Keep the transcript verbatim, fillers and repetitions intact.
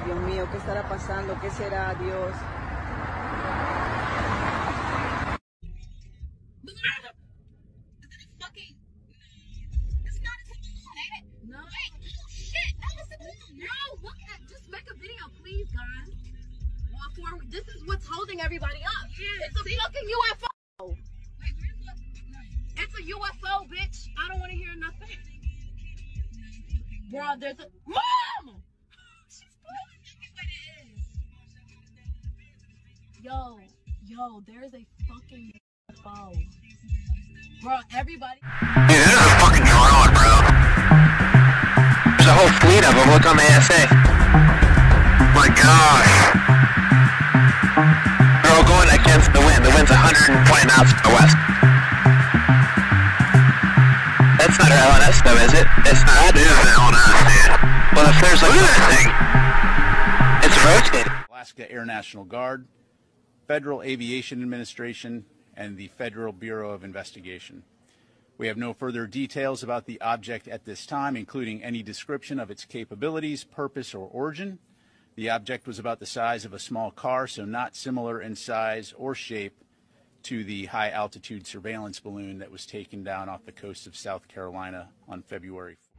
Dios mío, ¿qué estará pasando? ¿Qué será, Dios? No. Wait, oh shit, that was the balloon. No, look at, just make a video, please, guys. Well, for, this is what's holding everybody up. Yeah, it's a see? fucking U F O. Wait, where's the, no. It's a U F O, bitch. I don't want to hear nothing. Bro, there's a, Mom! She's pulling it is. Yo, yo, there's a fucking U F O. Bro, everybody. Dude, there's a fucking drone, bro. There's a whole fleet of them. Look on the A S A. My gosh. They're all going against the wind. The wind's one hundred twenty miles to the west. That's not our L N S though, is it? It's not. That is an L N S, dude. Well, if there's like... Look at that thing. It's rotating. Alaska Air National Guard, Federal Aviation Administration, and the Federal Bureau of Investigation. We have no further details about the object at this time, including any description of its capabilities, purpose, or origin. The object was about the size of a small car, so not similar in size or shape to the high-altitude surveillance balloon that was taken down off the coast of South Carolina on February fourth.